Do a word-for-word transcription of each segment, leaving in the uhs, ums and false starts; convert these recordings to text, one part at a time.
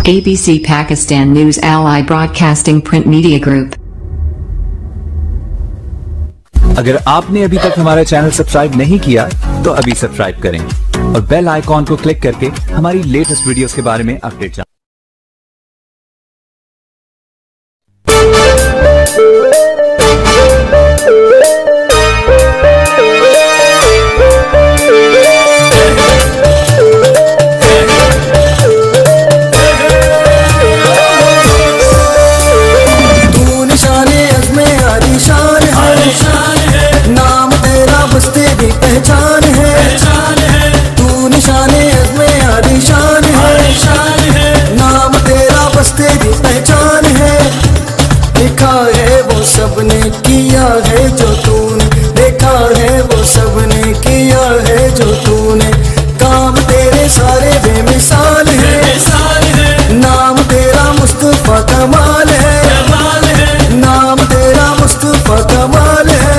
A B C Pakistan News Allied Broadcasting Print Media Group। अगर आपने अभी तक हमारा चैनल सब्सक्राइब नहीं किया तो अभी सब्सक्राइब करें और बेल आइकॉन को क्लिक करके हमारी लेटेस्ट वीडियोस के बारे में अपडेट जानें। पहचान है तू निशाने अज़्मे आलीशान है, नाम तेरा बस तेरी पहचान है। देखा है वो सबने किया है जो तूने, देखा है वो सबने किया है जो तूने, काम तेरे सारे बेमिसाल है। नाम तेरा मुस्तफा कमाल है, नाम तेरा मुस्तफा कमाल है।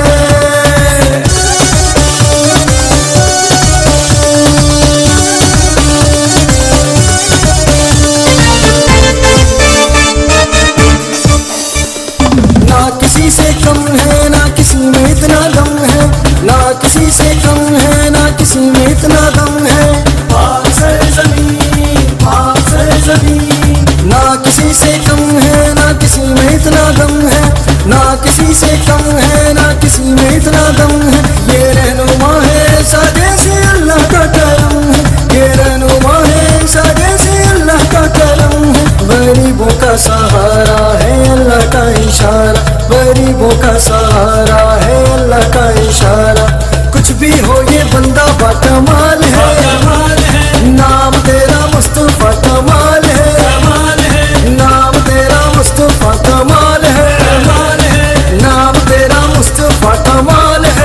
से कम है ना किसी में इतना दम है, ना किसी से कम है ना किसी में इतना दम है। पाक सर ज़मीन, पाक सर ज़मीन, ना किसी से कम है ना किसी में इतना दम है, ना किसी से कम है ना किसी में इतना दम है। ये रहनुमा है सादे से अल्लाह का करम है, ये रहनुमा है सादे से अल्लाह का करम है। गरीबों का सहारा है अल्लाह का इशारा, गरीबों का सहारा है अल्लाह का इशारा। कुछ भी हो ये बंदा बाकमाल है, नाम तेरा मुस्तफा कमाल है, नाम तेरा मुस्तफा कमाल है, नाम तेरा मुस्तफा कमाल है।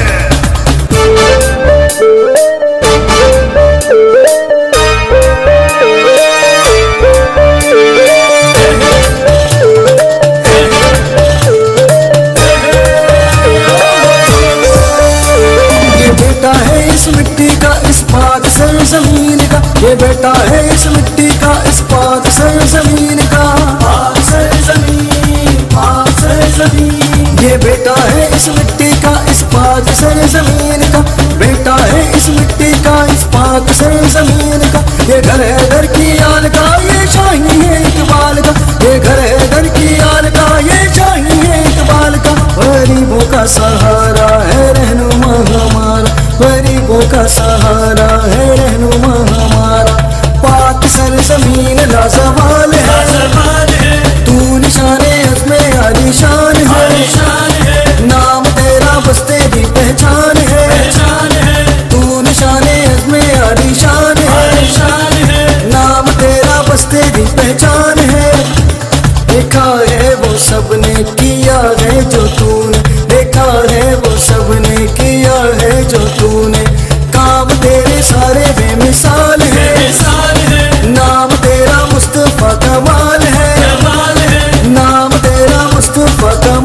इस मिट्टी का इस पाक सर ज़मीन का, ये बेटा है इस मिट्टी का इस पाक सर ज़मीन का। पाक सर ज़मीन, पाक सर ज़मीन, ये बेटा है इस मिट्टी का इस पाक सर ज़मीन का, बेटा है इस मिट्टी का इस पाक सर ज़मीन का। ये घर है घर की आल का, ये शाही है इकबाल का, ये घर है घर की आल का, ये शाही है इकबाल का। गरीबों का सहारा है रहनुमा हमारा, गरीबों का सहारा है रहनुमा हमारा। पाक सर ज़मीन लाजवाल है, तू निशाने अज़्मे आलीशान है, नाम तेरा बस तेरी पहचान है। तू निशाने अज़्मे आलीशान है, नाम तेरा बस तेरी पहचान है। देखा है वो सबने किया है जो तूने, देखा है वो सबने किया है जो तूने, काम तेरे सारे बेमिसाल है। नाम तेरा मुस्तफा कमाल है, नाम तेरा मुस्तफा कमाल।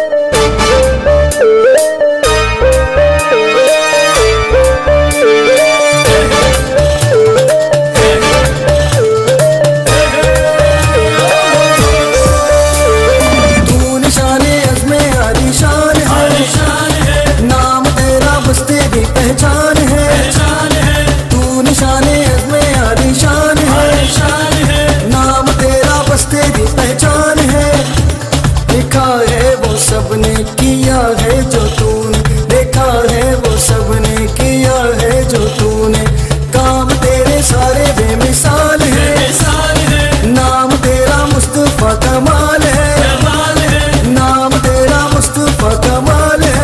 पहचान है तू निशाने अज़्मे आलीशान है, नाम तेरा बस तेरी पहचान है। देखा है वो सबने किया है जो तूने, देखा है वो सबने किया है जो तूने, काम तेरे सारे बेमिसाल है। नाम तेरा मुस्तफा कमाल है, नाम तेरा मुस्तफा कमाल है।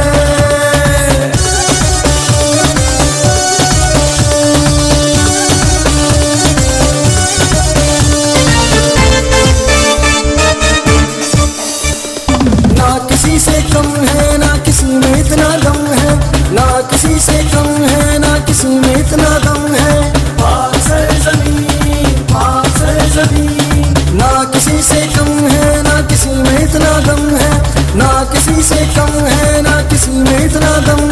किसी से कम है ना किसी में इतना दम है, ना किसी से कम है ना किसी में इतना दम है। पाक सर ज़मीन, पाक सर ज़मीन, ना किसी से कम है ना किसी में इतना दम है, ना किसी से कम है ना किसी में इतना दम